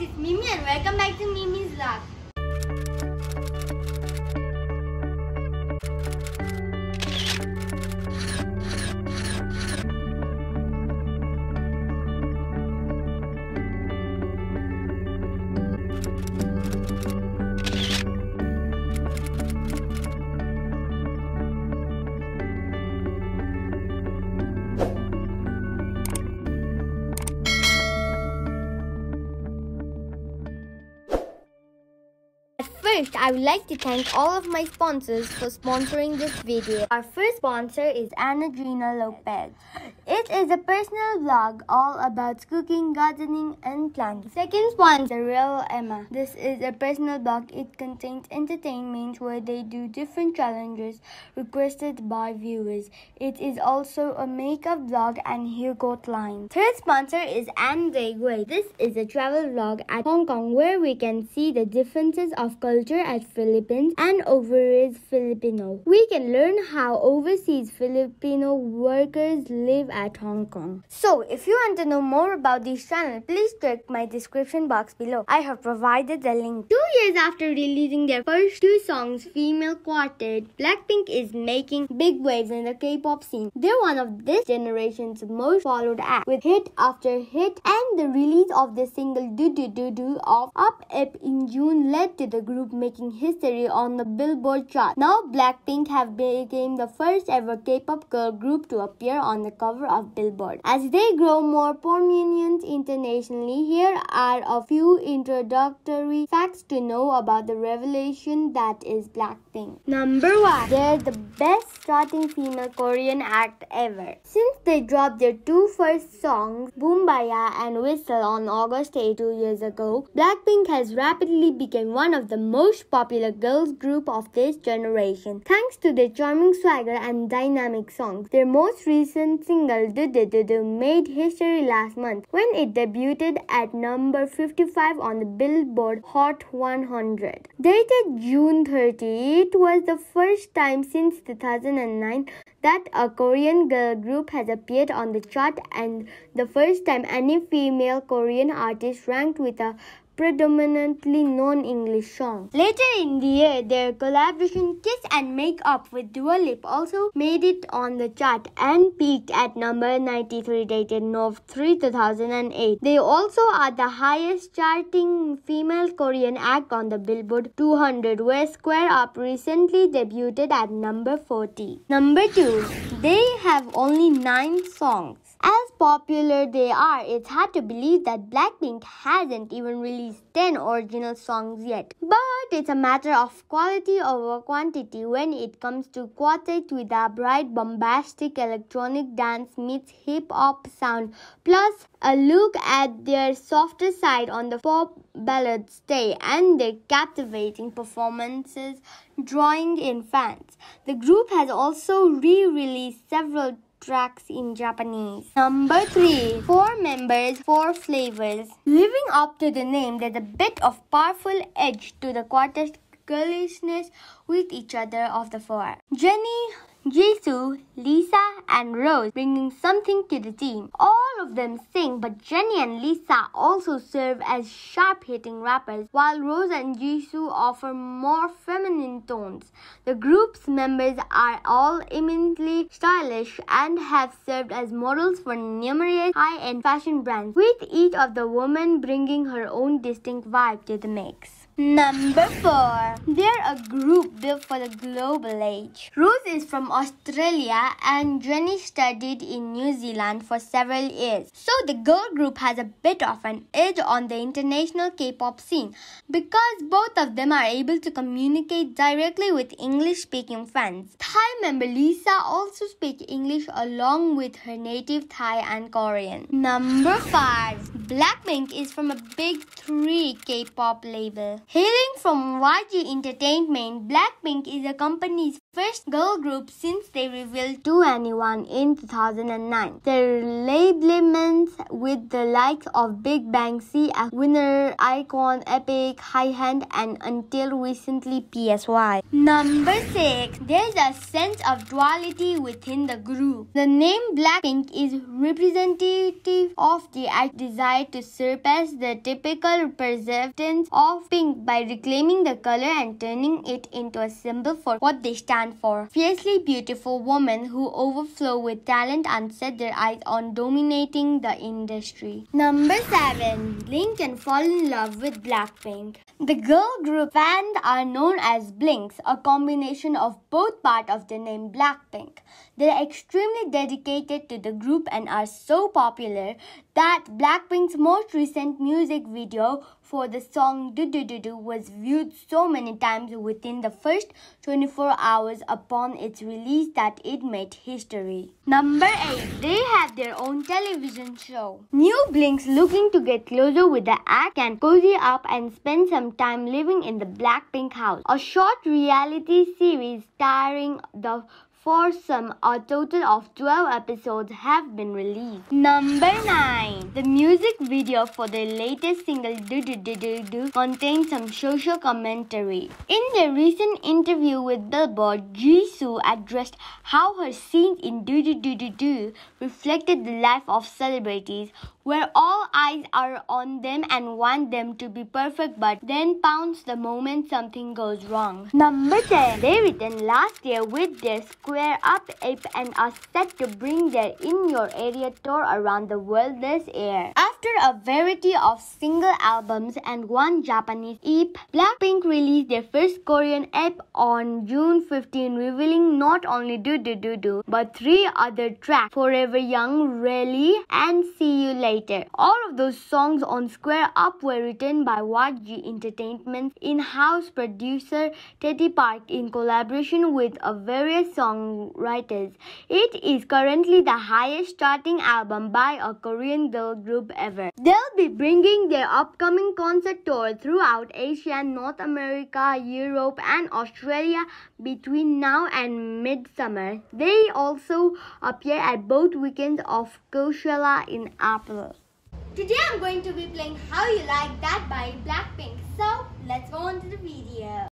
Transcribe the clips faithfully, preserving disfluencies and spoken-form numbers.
it's Mimi and welcome back to Mimi's Vlog. First, I would like to thank all of my sponsors for sponsoring this video. Our first sponsor is Ana Gina Lopez. It is a personal vlog all about cooking, gardening, and planting. Second sponsor, Real Emma. This is a personal blog. It contains entertainment where they do different challenges requested by viewers. It is also a makeup vlog and haircut line. Third sponsor is Anne Daigway. This is a travel vlog at Hong Kong where we can see the differences of culture at Philippines and overseas Filipino. We can learn how overseas Filipino workers live at Hong Kong. So, if you want to know more about this channel, please check my description box below. I have provided the link. Two years after releasing their first two songs, female quartet, Blackpink is making big waves in the K-pop scene. They're one of this generation's most followed acts, with hit after hit, and the release of the single Do Do Do Do of Up Up in June led to the group making history on the Billboard chart. Now Blackpink have become the first ever K-pop girl group to appear on the cover of Billboard. As they grow more prominent internationally, here are a few introductory facts to know about the revelation that is Blackpink. Number one. They're the best starting female Korean act ever. Since they dropped their two first songs, Boombaya and Whistle, on August eighth, two years ago, Blackpink has rapidly become one of the most popular girls group of this generation, thanks to their charming swagger and dynamic songs. Their most recent single, Do Do Do Do, made history last month when it debuted at number fifty-five on the Billboard Hot one hundred. Dated June thirtieth, it was the first time since two thousand nine that a Korean girl group has appeared on the chart and the first time any female Korean artist ranked with a predominantly non-English song. Later in the year, their collaboration Kiss and Make Up with Dua Lipa also made it on the chart and peaked at number ninety-three, dated November third, two thousand eight. They also are the highest charting female Korean act on the Billboard two hundred, where Square Up recently debuted at number forty. Number two. They have only nine songs. As popular they are, it's hard to believe that Blackpink hasn't even released ten original songs yet. But it's a matter of quality over quantity when it comes to quartet with a bright, bombastic electronic dance meets hip-hop sound, plus a look at their softer side on the pop ballad stage and their captivating performances drawing in fans. The group has also re-released several tracks in Japanese. Number three. Four members, four flavors. Living up to the name, there's a bit of powerful edge to the quartet's girlishness with each other of the four. Jennie, Jisoo, Lisa, and Rose bringing something to the team. All of them sing, but Jennie and Lisa also serve as sharp-hitting rappers, while Rose and Jisoo offer more feminine tones. The group's members are all immensely stylish and have served as models for numerous high-end fashion brands, with each of the women bringing her own distinct vibe to the mix. Number four. They're a group built for the global age. Rose is from Australia and Jennie studied in New Zealand for several years. So the girl group has a bit of an edge on the international K-pop scene because both of them are able to communicate directly with English-speaking fans. Thai member Lisa also speaks English along with her native Thai and Korean. Number five. Blackpink is from a big three K-pop label. Hailing from Y G Entertainment, Blackpink is the company's first girl group since they revealed to anyone in two thousand nine. Their labelments with the likes of Big Bang, C F, Winner, iKON, Epic, Hyehand, and until recently P S Y. Number six. There's a sense of duality within the group. The name Blackpink is representative of the desire tried to surpass the typical perceptions of pink by reclaiming the color and turning it into a symbol for what they stand for. Fiercely beautiful women who overflow with talent and set their eyes on dominating the industry. Number seven. Blink and fall in love with Blackpink. The girl group fans are known as Blinks, a combination of both part of the name Blackpink. They are extremely dedicated to the group and are so popular that Blackpink's most recent music video for the song Do Do Do Do was viewed so many times within the first twenty-four hours upon its release that it made history. Number eight. They have their own television show. New Blinks looking to get closer with the act can cozy up and spend some time living in the Blackpink house. A short reality series starring the foursome, a total of twelve episodes have been released. Number nine. The music video for their latest single Do Do Do Do Do contains some social commentary. In their recent interview with Billboard, Jisoo addressed how her scenes in Do Do Do Do Do reflected the life of celebrities, where all eyes are on them and want them to be perfect but then pounce the moment something goes wrong. Number ten. They returned last year with their Square Up app and are set to bring their In Your Area tour around the world this year. After a variety of single albums and one Japanese E P, Blackpink released their first Korean E P on June fifteenth, revealing not only Do Do Do Do but three other tracks: Forever Young, Really, and See You Later. All of those songs on Square Up were written by Y G Entertainment's in-house producer Teddy Park in collaboration with a various songwriters. It is currently the highest charting album by a Korean girl group ever. They'll be bringing their upcoming concert tour throughout Asia, North America, Europe, and Australia between now and midsummer. They also appear at both weekends of Coachella in April. Today I'm going to be playing How You Like That by Blackpink. So let's go on to the video.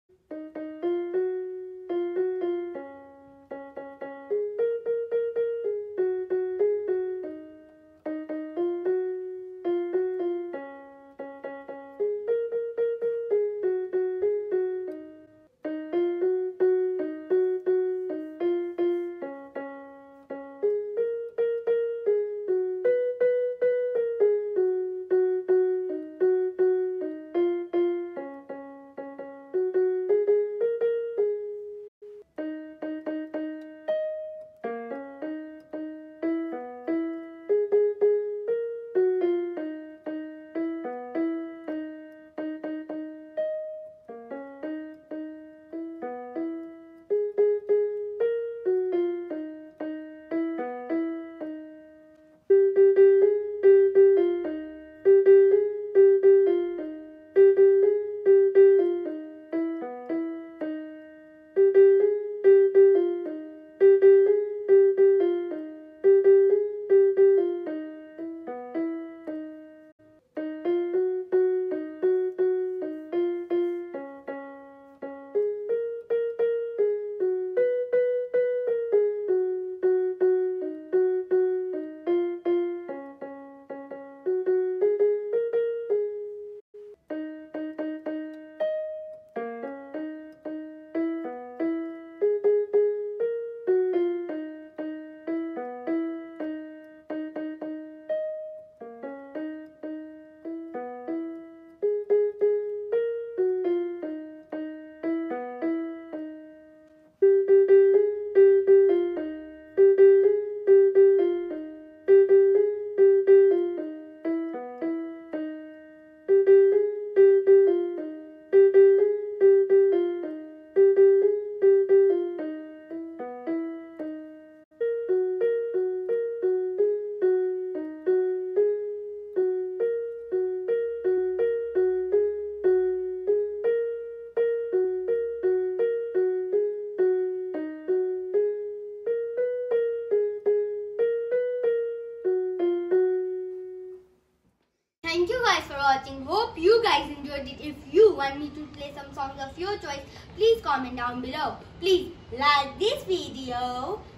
Thank you guys for watching. Hope you guys enjoyed it. If you want me to play some songs of your choice, please comment down below. Please like this video,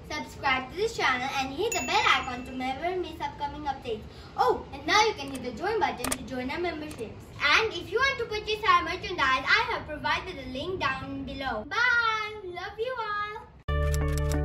subscribe to this channel and hit the bell icon to never miss upcoming updates. Oh, and now you can hit the join button to join our memberships. And if you want to purchase our merchandise, I have provided a link down below. Bye! Love you all!